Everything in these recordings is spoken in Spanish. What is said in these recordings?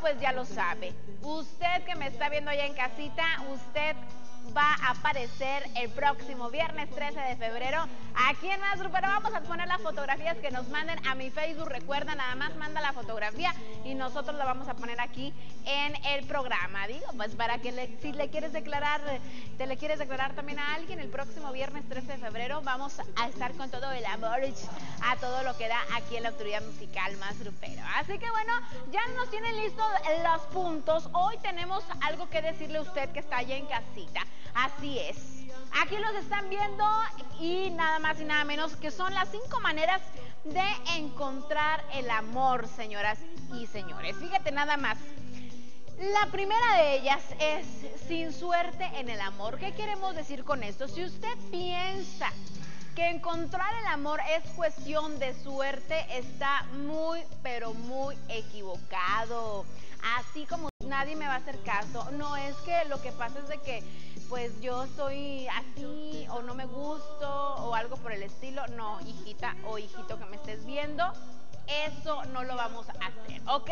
pues ya lo sabe. Usted que me está viendo allá en casita, usted va a aparecer el próximo viernes 13 de febrero aquí en Más Grupero. Vamos a poner las fotografías que nos manden a mi Facebook. Recuerda, nada más manda la fotografía y nosotros la vamos a poner aquí en el programa. Digo, pues para que si le quieres declarar, te le quieres declarar también a alguien el próximo viernes 13 de febrero, vamos a estar con todo el amor a todo lo que da aquí en la autoridad musical Más Grupero. Así que bueno, ya nos tienen listos los puntos. Hoy tenemos algo que decirle a usted que está allá en casita. Así es. Aquí los están viendo y nada más y nada menos que son las 5 maneras de encontrar el amor, señoras y señores. Fíjate nada más. La primera de ellas es sin suerte en el amor. ¿Qué queremos decir con esto? Si usted piensa que encontrar el amor es cuestión de suerte, está muy, pero muy equivocado. Así como nadie me va a hacer caso. No es que lo que pasa es de que pues yo soy así o no me gusto o algo por el estilo. No, hijita o hijito que me estés viendo, eso no lo vamos a hacer, ¿ok?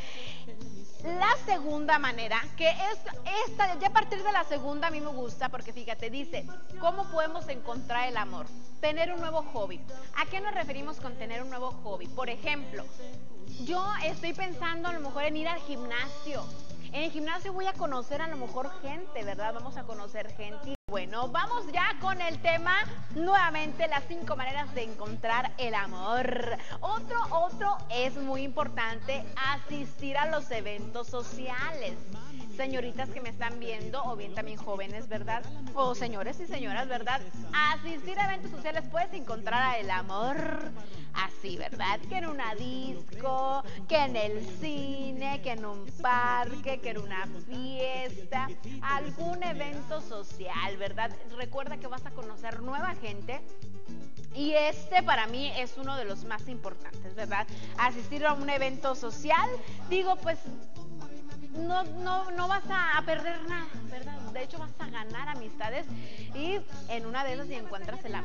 La segunda manera, que es esta, ya a partir de la segunda a mí me gusta porque fíjate, dice, ¿cómo podemos encontrar el amor? Tener un nuevo hobby. ¿A qué nos referimos con tener un nuevo hobby? Por ejemplo, yo estoy pensando a lo mejor en ir al gimnasio. En el gimnasio voy a conocer a lo mejor gente, ¿verdad? Vamos a conocer gente. Bueno, vamos ya con el tema, nuevamente las 5 maneras de encontrar el amor. Otro es muy importante, asistir a los eventos sociales. Señoritas que me están viendo, o bien también jóvenes, ¿verdad? O señores y señoras, ¿verdad? Asistir a eventos sociales puedes encontrar el amor así, ¿verdad? Que en una disco, que en el cine, que en un parque, que en una fiesta, algún evento social, ¿verdad? Recuerda que vas a conocer nueva gente. Y este para mí es uno de los más importantes, ¿verdad? Asistir a un evento social, digo, pues no vas a perder nada, ¿verdad? De hecho vas a ganar amistades y en una de esas si encuentras el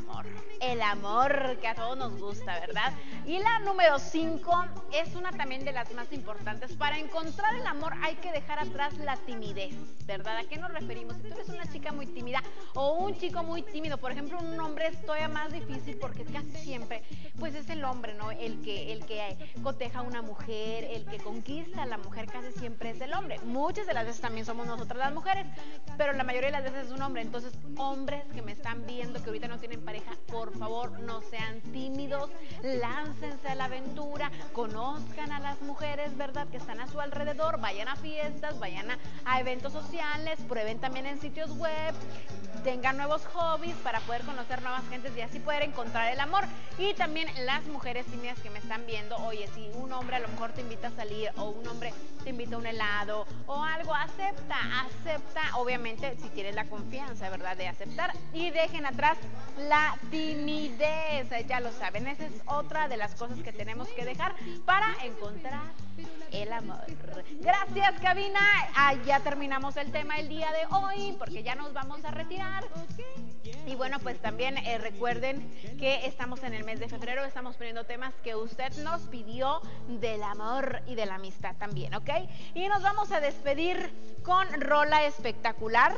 amor que a todos nos gusta, ¿verdad? Y la número 5 es una también de las más importantes. Para encontrar el amor hay que dejar atrás la timidez, ¿verdad? ¿A qué nos referimos? Si tú eres una chica muy tímida o un chico muy tímido, por ejemplo, un hombre es todavía más difícil porque casi siempre pues es el hombre, ¿no? El que coteja a una mujer, el que conquista a la mujer casi siempre es el hombre. Muchas de las veces también somos nosotras las mujeres, pero la mayoría de las veces es un hombre. Entonces, hombres que me están viendo que ahorita no tienen pareja, por favor, no sean tímidos, láncense a la aventura, conozcan a las mujeres, ¿verdad?, que están a su alrededor, vayan a fiestas, vayan a eventos sociales, prueben también en sitios web, tengan nuevos hobbies para poder conocer nuevas gentes y así poder encontrar el amor. Y también las mujeres tímidas que me están viendo, oye, si un hombre a lo mejor te invita a salir o un hombre te invita a un helado o algo, acepta, obviamente si tienes la confianza, ¿verdad?, de aceptar, y dejen atrás la timidez, ya lo saben, esa es otra de las cosas que tenemos que dejar para encontrar el amor. Gracias, cabina. Ya terminamos el tema el día de hoy porque ya nos vamos a retirar. Y bueno, pues también recuerden que estamos en el mes de febrero, estamos poniendo temas que usted nos pidió del amor y de la amistad también, ¿ok? Y nos vamos a despedir con Rola Espectacular.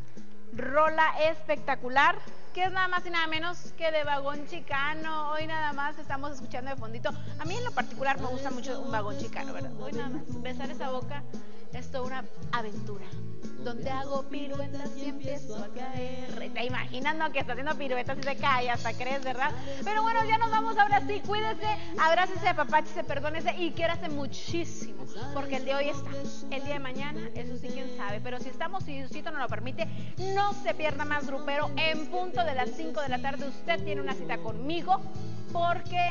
Rola Espectacular, que es nada más y nada menos que de Vagón Chicano. Hoy nada más estamos escuchando de fondito. A mí en lo particular me gusta mucho un Vagón Chicano, ¿verdad? Hoy nada más besar esa boca es toda una aventura, donde hago piruetas y empiezo a caer. ¿Te imaginas, no? Que está haciendo piruetas y se cae, hasta crees, ¿verdad? Pero bueno, ya nos vamos ahora sí. Cuídese, abrácese, apapáchese, perdónese y quiérase muchísimo, porque el de hoy está. El día de mañana, eso sí, quién sabe. Pero si estamos, si Diosito nos lo permite, no se pierda Más Grupero. En punto de las 5 de la tarde usted tiene una cita conmigo, porque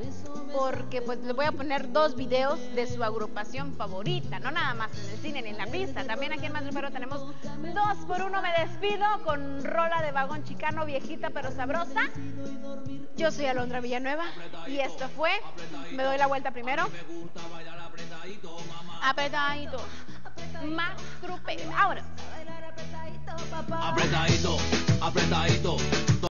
pues le voy a poner 2 videos de su agrupación favorita, no nada más en el cine ni en la pista, también aquí en Más Grupero tenemos 2 por 1. Me despido con Rola de Vagón Chicano, viejita pero sabrosa. Yo soy Alondra Villanueva y esto fue, me doy la vuelta primero, apretadito, Más Grupero. Ahora apretadito,